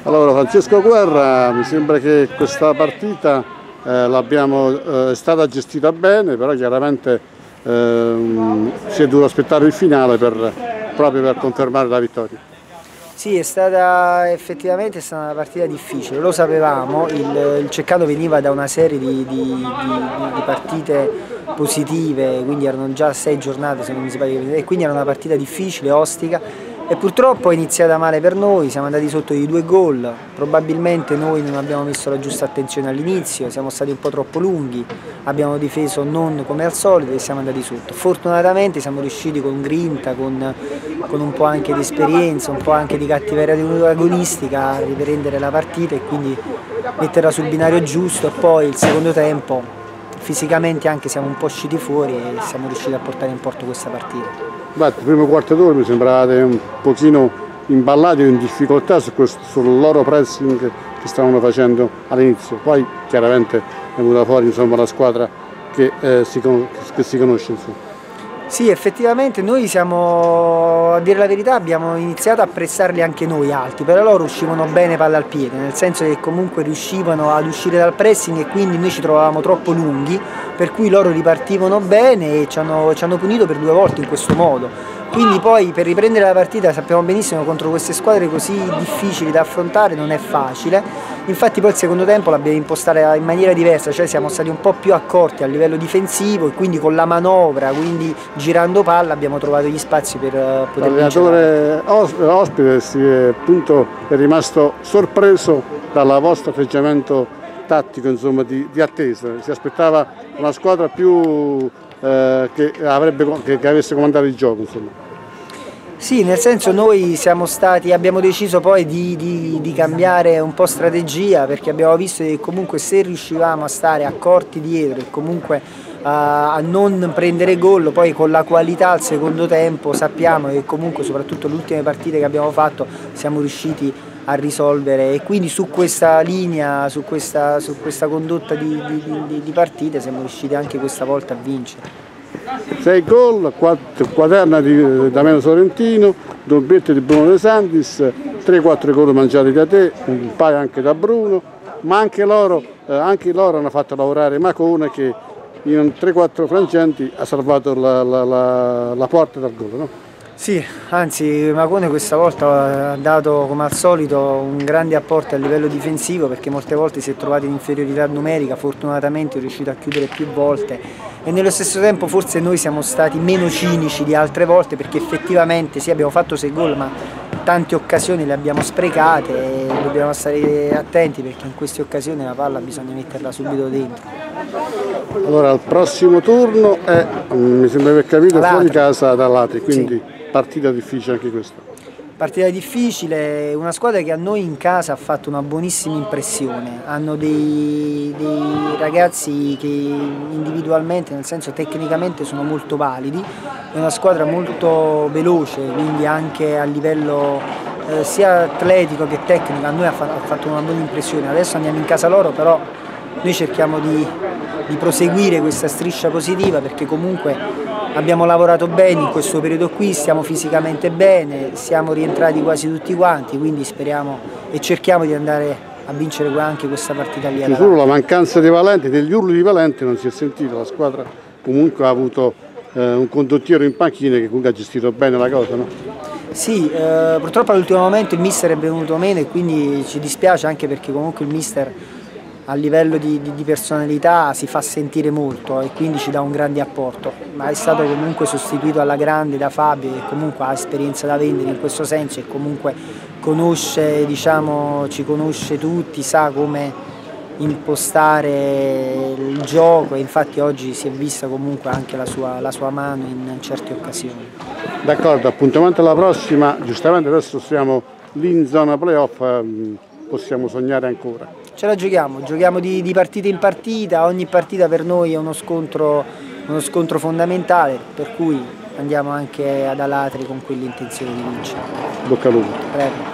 Allora, Francesco Guerra, mi sembra che questa partita è stata gestita bene, però chiaramente si è dovuto aspettare il finale proprio per confermare la vittoria. Sì, effettivamente è stata una partita difficile, lo sapevamo, il Ceccano veniva da una serie di partite positive, quindi erano già 6 giornate se non mi sbaglio, e quindi era una partita difficile, ostica. E purtroppo è iniziata male per noi, siamo andati sotto di 2 gol, probabilmente noi non abbiamo messo la giusta attenzione all'inizio, siamo stati un po' troppo lunghi, abbiamo difeso non come al solito e siamo andati sotto. Fortunatamente siamo riusciti con grinta, con un po' anche di esperienza, un po' anche di cattiveria agonistica a riprendere la partita e quindi metterla sul binario giusto, e poi il secondo tempo fisicamente anche siamo un po' usciti fuori e siamo riusciti a portare in porto questa partita. Il primo quarto d'ora mi sembravate un pochino imballati o in difficoltà sul loro pressing che stavano facendo all'inizio, poi chiaramente è venuta fuori insomma, la squadra che si conosce. Insomma. Sì, effettivamente noi siamo, a dire la verità, abbiamo iniziato a pressarli anche noi alti, però loro uscivano bene palla al piede, nel senso che comunque riuscivano ad uscire dal pressing e quindi noi ci trovavamo troppo lunghi, per cui loro ripartivano bene e ci hanno punito per 2 volte in questo modo. Quindi poi per riprendere la partita sappiamo benissimo contro queste squadre così difficili da affrontare non è facile, infatti poi il secondo tempo l'abbiamo impostata in maniera diversa, cioè siamo stati un po' più accorti a livello difensivo e quindi con la manovra, quindi girando palla abbiamo trovato gli spazi per poter vincere. L'allenatore ospite appunto è rimasto sorpreso dal vostro atteggiamento tattico, insomma, di attesa, si aspettava una squadra più che avesse comandato il gioco. Insomma. Sì, nel senso noi abbiamo deciso poi di cambiare un po' strategia perché abbiamo visto che comunque se riuscivamo a stare accorti dietro e comunque a non prendere gol, poi con la qualità al secondo tempo sappiamo che comunque soprattutto le ultime partite che abbiamo fatto siamo riusciti a risolvere e quindi su questa linea, su questa condotta di partite siamo riusciti anche questa volta a vincere. 6 gol, 4 quaderna di Damiano Sorrentino, doppiette di Bruno De Santis, 3-4 gol mangiati da te, un paio anche da Bruno, ma anche loro hanno fatto lavorare Macone che in 3-4 frangenti ha salvato la porta dal gol. No? Sì, anzi Macone questa volta ha dato come al solito un grande apporto a livello difensivo perché molte volte si è trovato in inferiorità numerica, fortunatamente è riuscito a chiudere più volte e nello stesso tempo forse noi siamo stati meno cinici di altre volte perché effettivamente sì abbiamo fatto 6 gol ma tante occasioni le abbiamo sprecate e dobbiamo stare attenti perché in queste occasioni la palla bisogna metterla subito dentro. Allora il prossimo turno è, mi sembra aver capito, fuori casa da Latri, quindi sì. Partita difficile anche questa. Partita difficile, una squadra che a noi in casa ha fatto una buonissima impressione, hanno dei ragazzi che individualmente, nel senso tecnicamente sono molto validi, è una squadra molto veloce, quindi anche a livello sia atletico che tecnico a noi ha fatto una buona impressione, adesso andiamo in casa loro però noi cerchiamo di proseguire questa striscia positiva perché comunque abbiamo lavorato bene in questo periodo qui, stiamo fisicamente bene, siamo rientrati quasi tutti quanti, quindi speriamo e cerchiamo di andare a vincere anche questa partita lì. Solo la mancanza di Valente, degli urli di Valente non si è sentita, la squadra comunque ha avuto un condottiero in panchina che comunque ha gestito bene la cosa, no? Sì, purtroppo all'ultimo momento il mister è venuto meno e quindi ci dispiace anche perché comunque il mister a livello di personalità si fa sentire molto e quindi ci dà un grande apporto, ma è stato comunque sostituito alla grande da Fabio che comunque ha esperienza da vendere in questo senso e comunque conosce, diciamo, ci conosce tutti, sa come impostare il gioco e infatti oggi si è vista comunque anche la sua mano in certe occasioni. D'accordo, appuntamento alla prossima, giustamente adesso siamo lì in zona playoff, possiamo sognare ancora. Ce la giochiamo di partita in partita, ogni partita per noi è uno scontro fondamentale, per cui andiamo anche ad Alatri con quell'intenzione di vincere. Bocca al lupo. Prego.